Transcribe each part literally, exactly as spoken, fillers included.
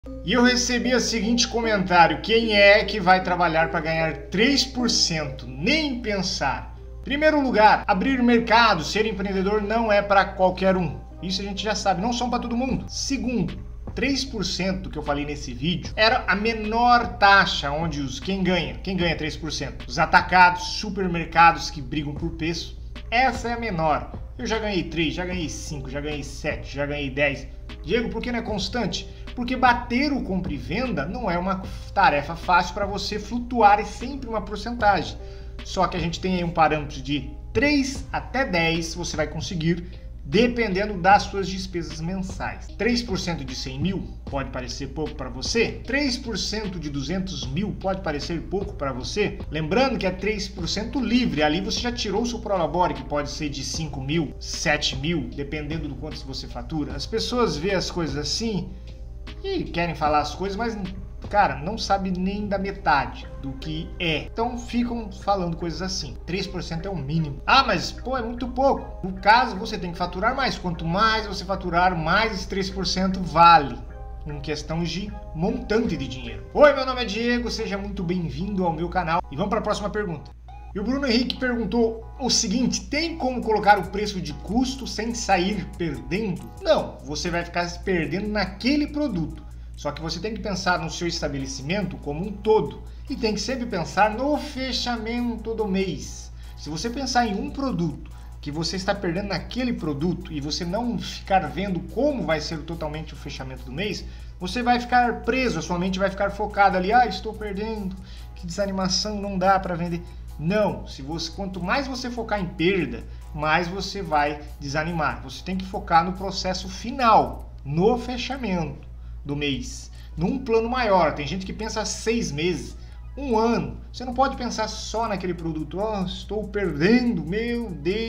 E eu recebi o seguinte comentário: quem é que vai trabalhar para ganhar três por cento? Nem pensar. Primeiro lugar, abrir mercado, ser empreendedor não é para qualquer um. Isso a gente já sabe, não são para todo mundo. Segundo, três por cento que eu falei nesse vídeo era a menor taxa onde os quem ganha, quem ganha três por cento? Os atacados, supermercados que brigam por preço. Essa é a menor. Eu já ganhei três, já ganhei cinco, já ganhei sete, já ganhei dez. Diego, por que não é constante? Porque bater o compra e venda não é uma tarefa fácil para você flutuar, é sempre uma porcentagem. Só que a gente tem aí um parâmetro de três até dez, você vai conseguir, dependendo das suas despesas mensais. três por cento de cem mil pode parecer pouco para você? três por cento de duzentos mil pode parecer pouco para você? Lembrando que é três por cento livre, ali você já tirou o seu prolabore, que pode ser de cinco mil, sete mil, dependendo do quanto você fatura. As pessoas veem as coisas assim e querem falar as coisas, mas, cara, não sabe nem da metade do que é. Então ficam falando coisas assim. três por cento é o mínimo. Ah, mas, pô, é muito pouco. No caso, você tem que faturar mais. Quanto mais você faturar, mais esse três por cento vale. Em questão de montante de dinheiro. Oi, meu nome é Diego, seja muito bem-vindo ao meu canal. E vamos para a próxima pergunta. E o Bruno Henrique perguntou o seguinte: tem como colocar o preço de custo sem sair perdendo? Não, você vai ficar se perdendo naquele produto. Só que você tem que pensar no seu estabelecimento como um todo e tem que sempre pensar no fechamento do mês. Se você pensar em um produto que você está perdendo naquele produto e você não ficar vendo como vai ser totalmente o fechamento do mês, você vai ficar preso, a sua mente vai ficar focada ali: ah, estou perdendo, que desanimação, não dá para vender. Não, se você, quanto mais você focar em perda, mais você vai desanimar. Você tem que focar no processo final, no fechamento do mês, num plano maior. Tem gente que pensa seis meses, um ano. Você não pode pensar só naquele produto. Oh, estou perdendo, meu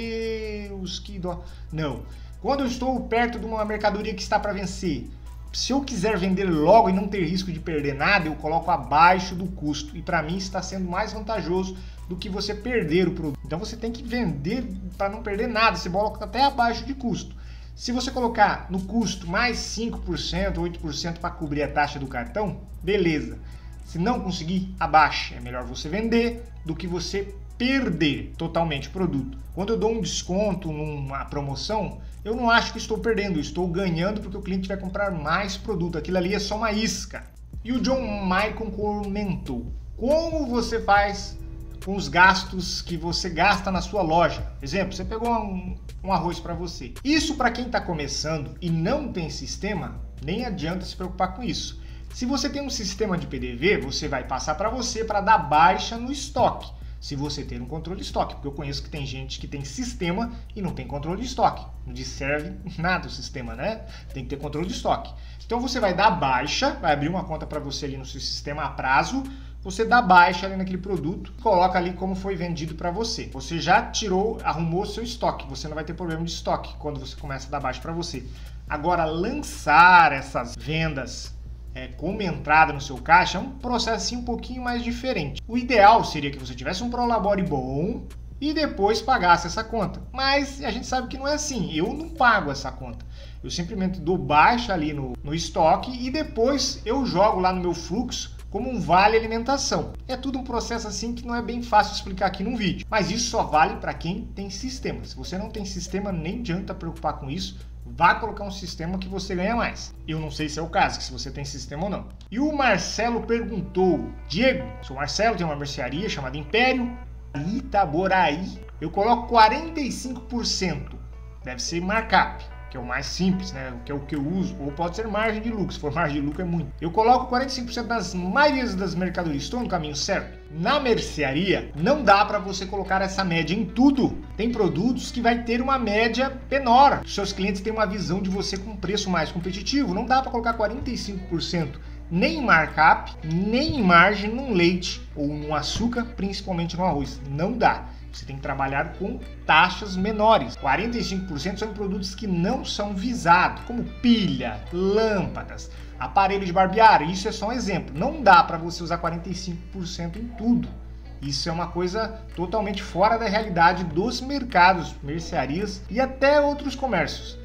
Deus, que dó. Não. Quando eu estou perto de uma mercadoria que está para vencer, se eu quiser vender logo e não ter risco de perder nada, eu coloco abaixo do custo. E para mim está sendo mais vantajoso do que você perder o produto. Então você tem que vender para não perder nada. Você coloca até abaixo de custo. Se você colocar no custo mais cinco por cento, oito por cento para cobrir a taxa do cartão, beleza. Se não conseguir, abaixa. É melhor você vender do que você perder totalmente o produto. Quando eu dou um desconto numa promoção, eu não acho que estou perdendo, eu estou ganhando porque o cliente vai comprar mais produto. Aquilo ali é só uma isca. E o John Maicon comentou: como você faz com os gastos que você gasta na sua loja? Exemplo, você pegou um, um arroz para você. Isso, para quem está começando e não tem sistema, nem adianta se preocupar com isso. Se você tem um sistema de P D V, você vai passar para você para dar baixa no estoque. Se você ter um controle de estoque, porque eu conheço que tem gente que tem sistema e não tem controle de estoque. Não serve nada o sistema, né? Tem que ter controle de estoque. Então você vai dar baixa, vai abrir uma conta para você ali no seu sistema a prazo, você dá baixa ali naquele produto, coloca ali como foi vendido para você. Você já tirou, arrumou o seu estoque, você não vai ter problema de estoque quando você começa a dar baixa para você. Agora, lançar essas vendas É, como entrada no seu caixa é um processo assim, um pouquinho mais diferente. O ideal seria que você tivesse um prolabore bom e depois pagasse essa conta. Mas a gente sabe que não é assim. Eu não pago essa conta. Eu simplesmente dou baixa ali no, no estoque e depois eu jogo lá no meu fluxo como um vale alimentação. É tudo um processo assim que não é bem fácil explicar aqui num vídeo. Mas isso só vale para quem tem sistema. Se você não tem sistema, nem adianta preocupar com isso. Vá colocar um sistema que você ganha mais. Eu não sei se é o caso, se você tem sistema ou não. E o Marcelo perguntou: Diego, sou Marcelo, tenho uma mercearia chamada Império Itaboraí. Eu coloco quarenta e cinco por cento. Deve ser markup, que é o mais simples, né? Que é o que eu uso. Ou pode ser margem de lucro. Se for margem de lucro é muito. Eu coloco quarenta e cinco por cento nas maiorias das mercadorias. Estou no caminho certo? Na mercearia, não dá para você colocar essa média em tudo. Tem produtos que vai ter uma média menor. Os seus clientes têm uma visão de você com um preço mais competitivo. Não dá para colocar quarenta e cinco por cento nem em markup, nem em margem num leite ou no açúcar, principalmente no arroz. Não dá. Você tem que trabalhar com taxas menores. quarenta e cinco por cento são produtos que não são visados, como pilha, lâmpadas, aparelho de barbear. Isso é só um exemplo. Não dá para você usar quarenta e cinco por cento em tudo. Isso é uma coisa totalmente fora da realidade dos mercados, mercearias e até outros comércios.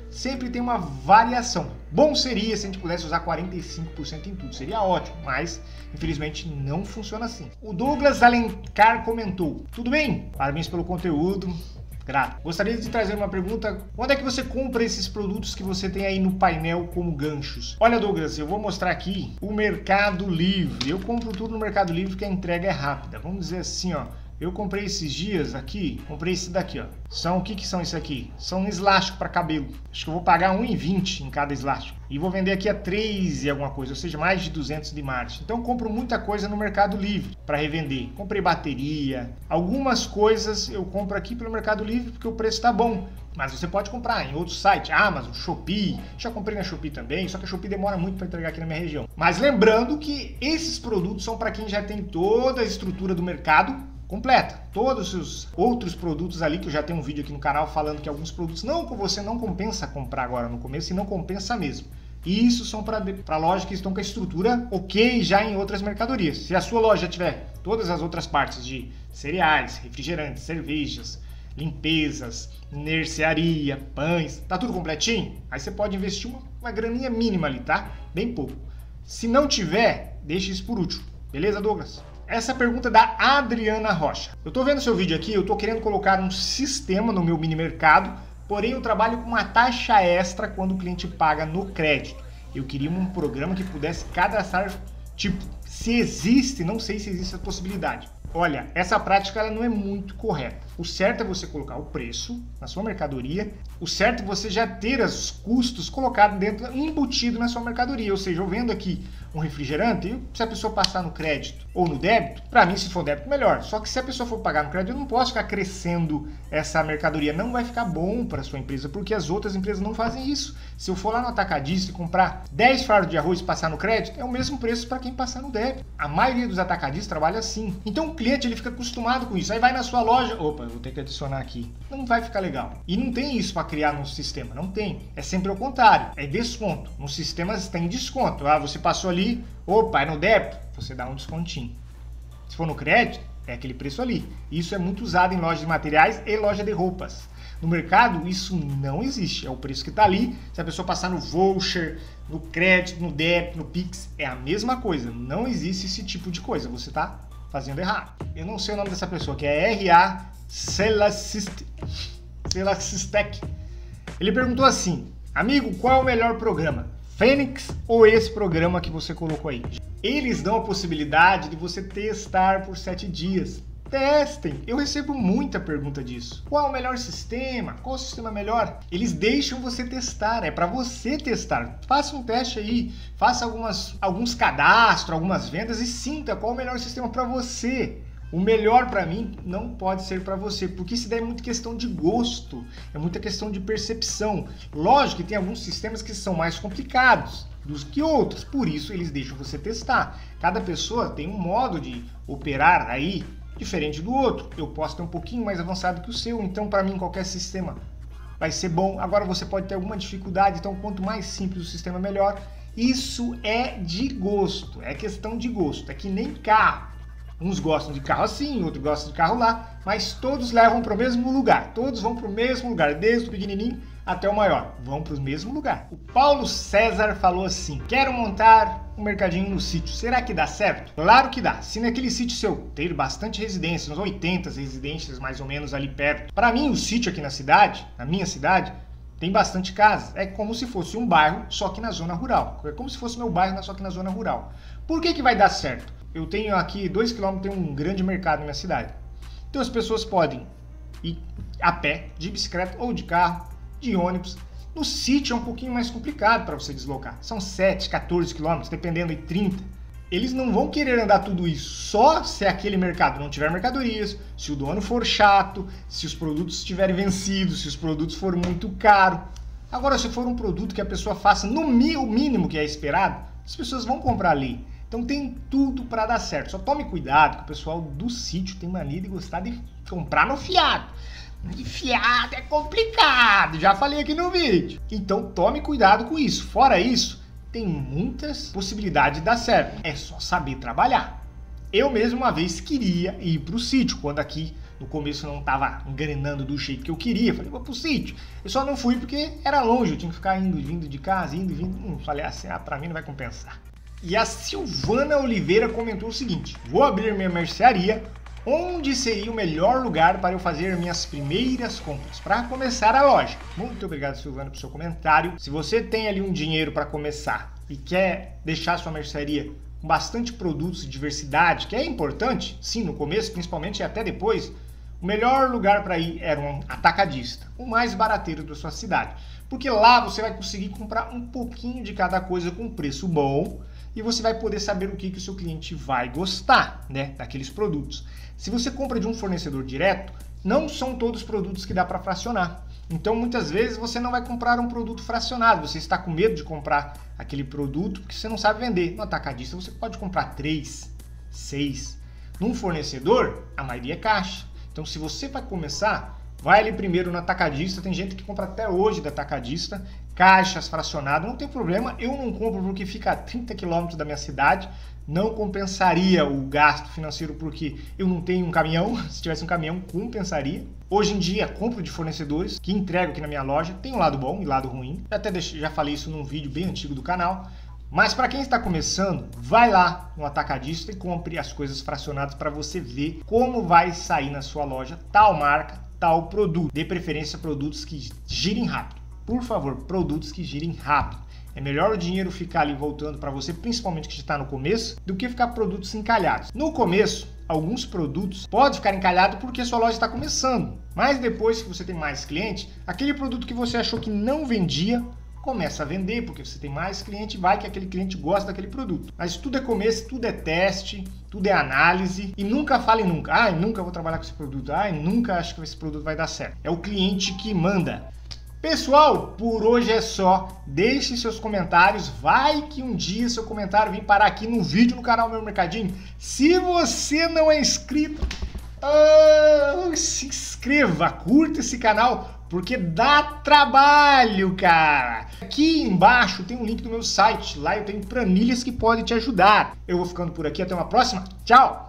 sempre tem uma variação. Bom seria se a gente pudesse usar quarenta e cinco por cento em tudo, seria ótimo, mas infelizmente não funciona assim. O Douglas Alencar comentou: tudo bem? Parabéns pelo conteúdo. Grato. Gostaria de trazer uma pergunta: onde é que você compra esses produtos que você tem aí no painel como ganchos? Olha, Douglas, eu vou mostrar aqui o Mercado Livre. Eu compro tudo no Mercado Livre porque a entrega é rápida. Vamos dizer assim, ó. Eu comprei esses dias aqui, comprei esse daqui, ó. São, o que que são isso aqui? São um elástico para cabelo. Acho que eu vou pagar um real e vinte em cada elástico. E vou vender aqui a três e alguma coisa, ou seja, mais de duzentos de margem. Então eu compro muita coisa no Mercado Livre para revender. Comprei bateria, algumas coisas eu compro aqui pelo Mercado Livre porque o preço tá bom. Mas você pode comprar em outros sites, Amazon, Shopee. Já comprei na Shopee também, só que a Shopee demora muito para entregar aqui na minha região. Mas lembrando que esses produtos são para quem já tem toda a estrutura do mercado completa. Todos os outros produtos ali, que eu já tenho um vídeo aqui no canal falando que alguns produtos não, você não compensa comprar agora no começo e não compensa mesmo. E isso são para lojas que estão com a estrutura ok já em outras mercadorias. Se a sua loja tiver todas as outras partes de cereais, refrigerantes, cervejas, limpezas, mercearia, pães, tá tudo completinho, aí você pode investir uma, uma graninha mínima ali, tá? Bem pouco. Se não tiver, deixa isso por último. Beleza, Douglas? Essa pergunta é da Adriana Rocha. Eu tô vendo seu vídeo aqui, eu tô querendo colocar um sistema no meu mini mercado, porém eu trabalho com uma taxa extra quando o cliente paga no crédito. Eu queria um programa que pudesse cadastrar, tipo, se existe, não sei se existe a possibilidade. Olha, essa prática ela não é muito correta. O certo é você colocar o preço na sua mercadoria, o certo é você já ter os custos colocados dentro, embutido na sua mercadoria. Ou seja, eu vendo aqui um refrigerante, e se a pessoa passar no crédito ou no débito, para mim se for débito melhor. Só que se a pessoa for pagar no crédito, eu não posso ficar crescendo essa mercadoria. Não vai ficar bom para sua empresa, porque as outras empresas não fazem isso. Se eu for lá no atacadista e comprar dez fardos de arroz e passar no crédito, é o mesmo preço para quem passar no débito. A maioria dos atacadistas trabalha assim. Então o cliente ele fica acostumado com isso. Aí vai na sua loja, opa, eu vou ter que adicionar aqui. Não vai ficar legal. E não tem isso para criar no sistema, não tem. É sempre o contrário, é desconto. Nos sistemas tem desconto. Ah, você passou ali, opa, é no débito, você dá um descontinho. Se for no crédito, é aquele preço ali. Isso é muito usado em loja de materiais e loja de roupas. No mercado, isso não existe. É o preço que está ali. Se a pessoa passar no voucher, no crédito, no débito, no Pix, é a mesma coisa. Não existe esse tipo de coisa. Você está fazendo errado. Eu não sei o nome dessa pessoa, que é R A Celasistec. Ele perguntou assim: amigo, qual é o melhor programa? Fênix ou esse programa que você colocou aí? Eles dão a possibilidade de você testar por sete dias. Testem! Eu recebo muita pergunta disso. Qual o melhor sistema? Qual o sistema melhor? Eles deixam você testar, é para você testar. Faça um teste aí, faça algumas, alguns cadastros, algumas vendas e sinta qual o melhor sistema para você. O melhor para mim não pode ser para você, porque isso daí é muito questão de gosto, é muita questão de percepção. Lógico que tem alguns sistemas que são mais complicados dos que outros, por isso eles deixam você testar. Cada pessoa tem um modo de operar aí diferente do outro. Eu posso ter um pouquinho mais avançado que o seu, então para mim qualquer sistema vai ser bom. Agora você pode ter alguma dificuldade, então quanto mais simples o sistema melhor. Isso é de gosto, é questão de gosto, é que nem carro. Uns gostam de carro assim, outros gostam de carro lá, mas todos levam para o mesmo lugar. Todos vão para o mesmo lugar, desde o pequenininho até o maior. Vão para o mesmo lugar. O Paulo César falou assim: quero montar um mercadinho no sítio. Será que dá certo? Claro que dá. Se naquele sítio seu ter bastante residências, uns oitenta residências mais ou menos ali perto. Para mim, o sítio aqui na cidade, na minha cidade, tem bastante casa. É como se fosse um bairro, só que na zona rural. É como se fosse meu bairro, só que na zona rural. Por que que vai dar certo? Eu tenho aqui dois quilômetros, tem um grande mercado na minha cidade. Então as pessoas podem ir a pé, de bicicleta ou de carro, de ônibus. No sítio é um pouquinho mais complicado para você deslocar. São sete, quatorze quilômetros, dependendo de trinta. Eles não vão querer andar tudo isso só se aquele mercado não tiver mercadorias, se o dono for chato, se os produtos estiverem vencidos, se os produtos forem muito caros. Agora, se for um produto que a pessoa faça no mínimo que é esperado, as pessoas vão comprar ali. Então tem tudo para dar certo. Só tome cuidado que o pessoal do sítio tem mania de gostar de comprar no fiado. E fiado é complicado, já falei aqui no vídeo. Então tome cuidado com isso. Fora isso, tem muitas possibilidades de dar certo. É só saber trabalhar. Eu mesmo uma vez queria ir para o sítio, quando aqui no começo não estava engrenando do jeito que eu queria. Falei, vou pro sítio. Eu só não fui porque era longe, eu tinha que ficar indo e vindo de casa, indo e vindo. Hum, falei assim, ah, pra mim não vai compensar. E a Silvana Oliveira comentou o seguinte: vou abrir minha mercearia. Onde seria o melhor lugar para eu fazer minhas primeiras compras? Para começar a loja. Muito obrigado, Silvana, pelo seu comentário. Se você tem ali um dinheiro para começar e quer deixar sua mercearia com bastante produtos e diversidade, que é importante, sim, no começo, principalmente e até depois, o melhor lugar para ir era um atacadista, o mais barateiro da sua cidade. Porque lá você vai conseguir comprar um pouquinho de cada coisa com preço bom e você vai poder saber o que, que o seu cliente vai gostar, né, daqueles produtos. Se você compra de um fornecedor direto, não são todos os produtos que dá para fracionar. Então, muitas vezes, você não vai comprar um produto fracionado. Você está com medo de comprar aquele produto porque você não sabe vender. No atacadista, você pode comprar três, seis. Num fornecedor, a maioria é caixa. Então, se você vai começar, vai ali primeiro no atacadista. Tem gente que compra até hoje da atacadista, caixas fracionadas. Não tem problema, eu não compro porque fica a trinta quilômetros da minha cidade. Não compensaria o gasto financeiro porque eu não tenho um caminhão. Se tivesse um caminhão, compensaria. Hoje em dia, compro de fornecedores que entregam aqui na minha loja. Tem um lado bom e lado ruim. Eu até deixei, já falei isso num vídeo bem antigo do canal. Mas para quem está começando, vai lá no atacadista e compre as coisas fracionadas para você ver como vai sair na sua loja tal marca, tal produto. Dê preferência a produtos que girem rápido. Por favor, produtos que girem rápido. É melhor o dinheiro ficar ali voltando para você, principalmente que está no começo, do que ficar produtos encalhados. No começo, alguns produtos podem ficar encalhados porque sua loja está começando. Mas depois que você tem mais cliente, aquele produto que você achou que não vendia, começa a vender, porque você tem mais cliente, vai que aquele cliente gosta daquele produto. Mas tudo é começo, tudo é teste, tudo é análise. E nunca fale nunca, ah, nunca vou trabalhar com esse produto, ah, nunca acho que esse produto vai dar certo. É o cliente que manda. Pessoal, por hoje é só. Deixe seus comentários. Vai que um dia seu comentário vem parar aqui no vídeo no canal Meu Mercadinho. Se você não é inscrito, oh, se inscreva, curta esse canal, porque dá trabalho, cara. Aqui embaixo tem um link do meu site. Lá eu tenho planilhas que podem te ajudar. Eu vou ficando por aqui. Até uma próxima. Tchau!